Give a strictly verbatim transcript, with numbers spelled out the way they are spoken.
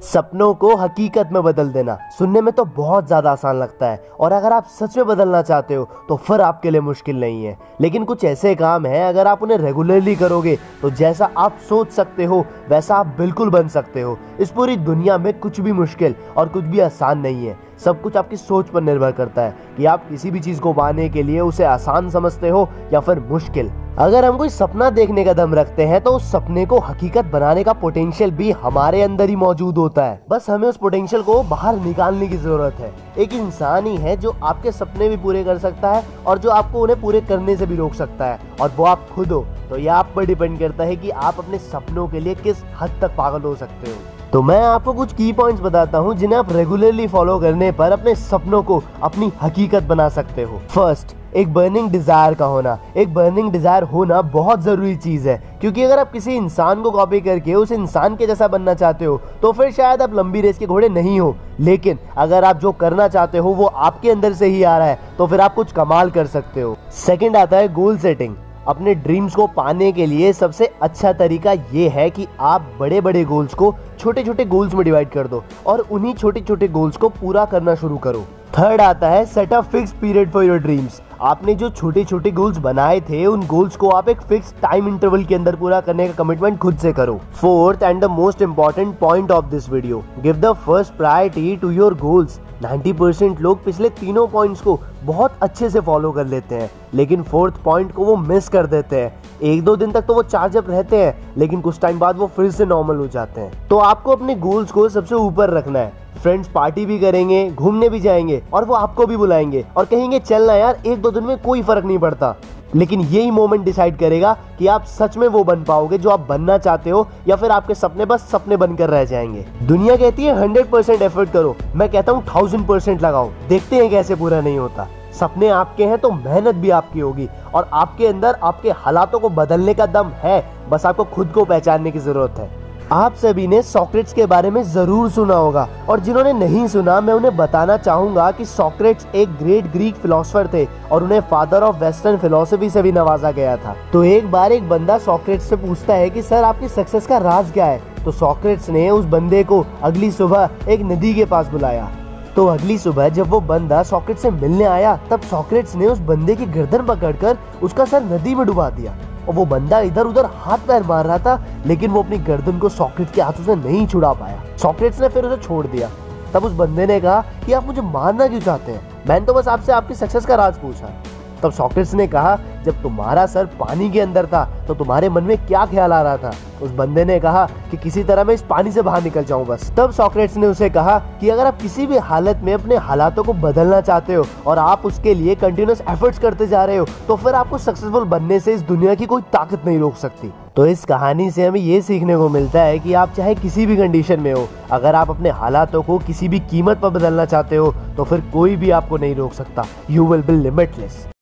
सपनों को हकीकत में बदल देना सुनने में तो बहुत ज़्यादा आसान लगता है, और अगर आप सच में बदलना चाहते हो तो फिर आपके लिए मुश्किल नहीं है। लेकिन कुछ ऐसे काम हैं, अगर आप उन्हें रेगुलरली करोगे तो जैसा आप सोच सकते हो वैसा आप बिल्कुल बन सकते हो। इस पूरी दुनिया में कुछ भी मुश्किल और कुछ भी आसान नहीं है। सब कुछ आपकी सोच पर निर्भर करता है कि आप किसी भी चीज़ को पाने के लिए उसे आसान समझते हो या फिर मुश्किल। अगर हम कोई सपना देखने का दम रखते हैं तो उस सपने को हकीकत बनाने का पोटेंशियल भी हमारे अंदर ही मौजूद होता है। बस हमें उस पोटेंशियल को बाहर निकालने की जरूरत है। एक इंसान ही है जो आपके सपने भी पूरे कर सकता है और जो आपको उन्हें पूरे करने से भी रोक सकता है, और वो आप खुद हो। तो यह आप पर डिपेंड करता है कि आप अपने सपनों के लिए किस हद तक पागल हो सकते हो। तो मैं आपको कुछ की पॉइंट्स बताता हूँ जिन्हें आप रेगुलरली फॉलो करने पर अपने सपनों को अपनी हकीकत बना सकते हो। फर्स्ट, एक बर्निंग डिजायर का होना। एक बर्निंग डिजायर होना बहुत जरूरी चीज है, क्योंकि अगर आप किसी इंसान को कॉपी करके उस इंसान के जैसा बनना चाहते हो तो फिर शायद आप लंबी रेस के घोड़े नहीं हो। लेकिन अगर आप जो करना चाहते हो वो आपके अंदर से ही आ रहा है तो फिर आप कुछ कमाल कर सकते हो। सेकंड आता है गोल सेटिंग। अपने ड्रीम्स को पाने के लिए सबसे अच्छा तरीका ये है कि आप बड़े बड़े गोल्स को छोटे छोटे गोल्स में डिवाइड कर दो और उन्हीं छोटे छोटे गोल्स को पूरा करना शुरू करो। थर्ड आता है set a fix period for your dreams. आपने जो छोटे छोटे गोल्स बनाए थे उन गोल्स को आप एक फिक्स टाइम इंटरवल के अंदर पूरा करने का कमिटमेंट खुद से करो। Fourth and the most important point of this video, give the first priority to your goals. नब्बे परसेंट लोग पिछले तीनों पॉइंट्स को बहुत अच्छे से फॉलो कर लेते हैं, लेकिन फोर्थ पॉइंट को वो मिस कर देते हैं। एक दो दिन तक तो वो चार्ज अप रहते हैं, लेकिन कुछ टाइम बाद वो फिर से नॉर्मल हो जाते हैं। तो आपको अपने गोल्स को सबसे ऊपर रखना है। फ्रेंड्स पार्टी भी करेंगे, घूमने भी जाएंगे और वो आपको भी बुलाएंगे और कहेंगे चलना यार, एक दो दिन में कोई फर्क नहीं पड़ता। लेकिन यही मोमेंट डिसाइड करेगा कि आप सच में वो बन पाओगे जो आप बनना चाहते हो, या फिर आपके सपने बस सपने बनकर रह जाएंगे। दुनिया कहती है हंड्रेड परसेंट एफर्ट करो, मैं कहता हूँ थाउजेंड परसेंट लगाओ, देखते हैं कैसे पूरा नहीं होता। सपने आपके हैं तो मेहनत भी आपकी होगी, और आपके अंदर आपके हालातों को बदलने का दम है, बस आपको खुद को पहचानने की जरूरत है। आप सभी ने सॉक्रेट्स के बारे में जरूर सुना होगा, और जिन्होंने नहीं सुना मैं उन्हें बताना चाहूंगा कि सॉक्रेट्स एक ग्रेट ग्रीक फिलोसोफर थे और उन्हें फादर ऑफ वेस्टर्न फिलोसफी से भी नवाजा गया था। तो एक बार एक बंदा सॉक्रेट्स से पूछता है कि सर आपकी सक्सेस का राज क्या है। तो सॉक्रेट्स ने उस बंदे को अगली सुबह एक नदी के पास बुलाया। तो अगली सुबह जब वो बंदा सॉक्रेट्स से मिलने आया तब सॉक्रेट्स ने उस बंदे की गर्दन पकड़कर उसका सर नदी में डुबा दिया, और वो बंदा इधर उधर हाथ पैर मार रहा था, लेकिन वो अपनी गर्दन को सॉक्रेट्स के हाथों से नहीं छुड़ा पाया। सॉक्रेट्स ने फिर उसे छोड़ दिया। तब उस बंदे ने कहा कि आप मुझे मारना क्यों चाहते हैं, मैंने तो बस आपसे आपकी सक्सेस का राज पूछा। तब सॉक्रेट्स ने कहा जब तुम्हारा सर पानी के अंदर था तो तुम्हारे मन में क्या ख्याल आ रहा था। उस बंदे ने कहा कि किसी तरह मैं इस पानी से बाहर निकल जाऊं बस। तब सॉक्रेट्स ने उसे कहा कि अगर आप किसी भी हालत में अपने हालातों को बदलना चाहते हो और आप उसके लिए कंटिन्यूअस एफर्ट्स करते जा रहे हो तो फिर आपको सक्सेसफुल बनने से इस दुनिया की कोई ताकत नहीं रोक सकती। तो इस कहानी से हमें ये सीखने को मिलता है कि आप चाहे किसी भी कंडीशन में हो, अगर आप अपने हालातों को किसी भी कीमत पर बदलना चाहते हो तो फिर कोई भी आपको नहीं रोक सकता। You will be limitless.